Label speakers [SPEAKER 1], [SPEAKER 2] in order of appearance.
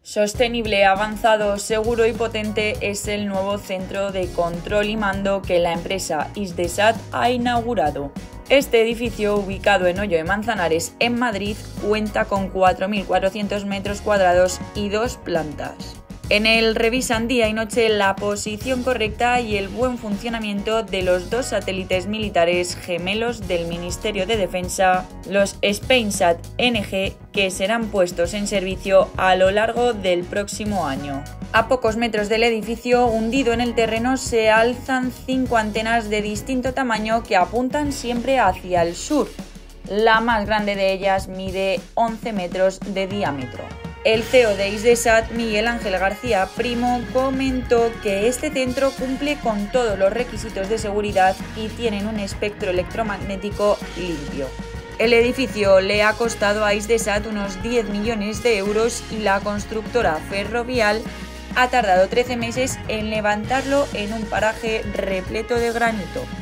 [SPEAKER 1] Sostenible, avanzado, seguro y potente es el nuevo centro de control y mando que la empresa Hisdesat ha inaugurado. Este edificio, ubicado en Hoyo de Manzanares, en Madrid, cuenta con 4.400 metros cuadrados y 2 plantas. En él revisan día y noche la posición correcta y el buen funcionamiento de los 2 satélites militares gemelos del Ministerio de Defensa, los Spainsat NG, que serán puestos en servicio a lo largo del próximo año. A pocos metros del edificio, hundido en el terreno, se alzan 5 antenas de distinto tamaño que apuntan siempre hacia el sur. La más grande de ellas mide 11 metros de diámetro. El CEO de Hisdesat, Miguel Ángel García Primo, comentó que este centro cumple con todos los requisitos de seguridad y tienen un espectro electromagnético limpio. El edificio le ha costado a Hisdesat unos 10 millones de euros y la constructora Ferrovial ha tardado 13 meses en levantarlo en un paraje repleto de granito.